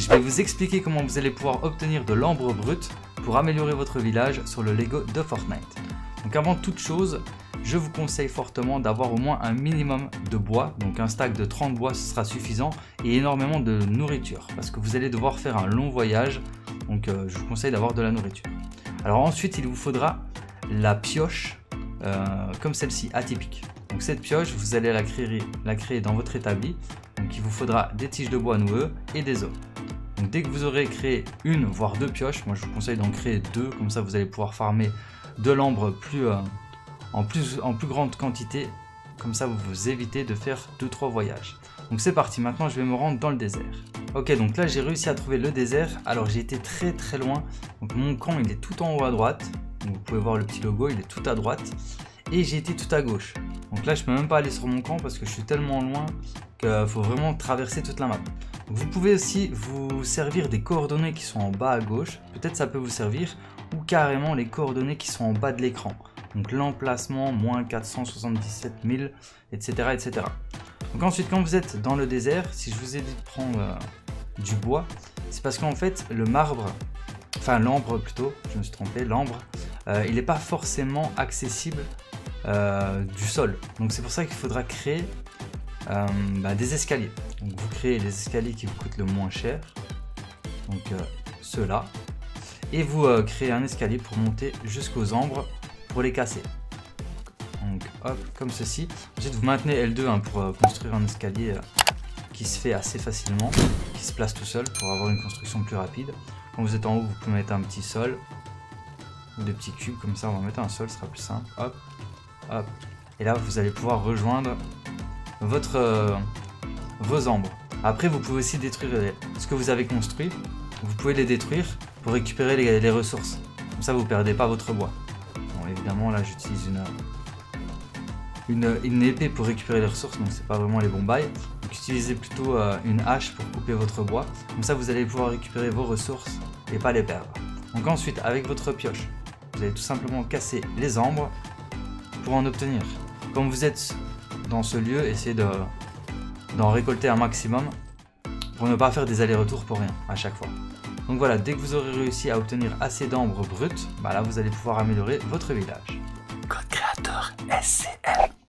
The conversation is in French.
vais vous expliquer comment vous allez pouvoir obtenir de l'ambre brute pour améliorer votre village sur le Lego de Fortnite. Donc avant toute chose, je vous conseille fortement d'avoir au moins un minimum de bois, donc un stack de 30 bois ce sera suffisant, et énormément de nourriture parce que vous allez devoir faire un long voyage, donc je vous conseille d'avoir de la nourriture. Alors ensuite il vous faudra la pioche comme celle-ci, atypique. Donc cette pioche vous allez la créer dans votre établi, donc il vous faudra des tiges de bois noueux et des os. Donc dès que vous aurez créé une voire deux pioches, moi je vous conseille d'en créer deux, comme ça vous allez pouvoir farmer de l'ambre en plus grande quantité, comme ça vous vous évitez de faire 2-3 voyages. Donc c'est parti, maintenant je vais me rendre dans le désert. Ok, donc là j'ai réussi à trouver le désert. Alors j'ai été très loin, donc mon camp il est tout en haut à droite, donc vous pouvez voir le petit logo, il est tout à droite, et j'ai été tout à gauche. Donc là je peux même pas aller sur mon camp parce que je suis tellement loin qu'il faut vraiment traverser toute la map. Donc, vous pouvez aussi vous servir des coordonnées qui sont en bas à gauche, peut-être ça peut vous servir, ou carrément les coordonnées qui sont en bas de l'écran. Donc l'emplacement, moins 477 000, etc., etc. Donc ensuite, quand vous êtes dans le désert, si je vous ai dit de prendre du bois, c'est parce qu'en fait, le marbre, enfin l'ambre plutôt, je me suis trompé, l'ambre, il n'est pas forcément accessible du sol. Donc c'est pour ça qu'il faudra créer des escaliers. Donc vous créez les escaliers qui vous coûtent le moins cher, donc ceux-là, et vous créez un escalier pour monter jusqu'aux ambres pour les casser. Donc hop, comme ceci. Ensuite vous maintenez L2 pour construire un escalier qui se fait assez facilement, qui se place tout seul pour avoir une construction plus rapide. Quand vous êtes en haut, vous pouvez mettre un petit sol ou des petits cubes comme ça. On va mettre un sol, ce sera plus simple. Hop, hop. Et là vous allez pouvoir rejoindre vos ambres. Après vous pouvez aussi détruire ce que vous avez construit. Vous pouvez les détruire pour récupérer les ressources. Comme ça vous perdez pas votre bois. Bon, évidemment là j'utilise une épée pour récupérer les ressources, donc c'est pas vraiment les bons bails. Donc utilisez plutôt une hache pour couper votre bois. Comme ça vous allez pouvoir récupérer vos ressources et pas les perdre. Donc ensuite avec votre pioche, vous allez tout simplement casser les ambres pour en obtenir. Quand vous êtes dans ce lieu, essayez d'en récolter un maximum pour ne pas faire des allers-retours pour rien à chaque fois. Donc voilà, dès que vous aurez réussi à obtenir assez d'ambre brut, là vous allez pouvoir améliorer votre village. Code créateur SCL.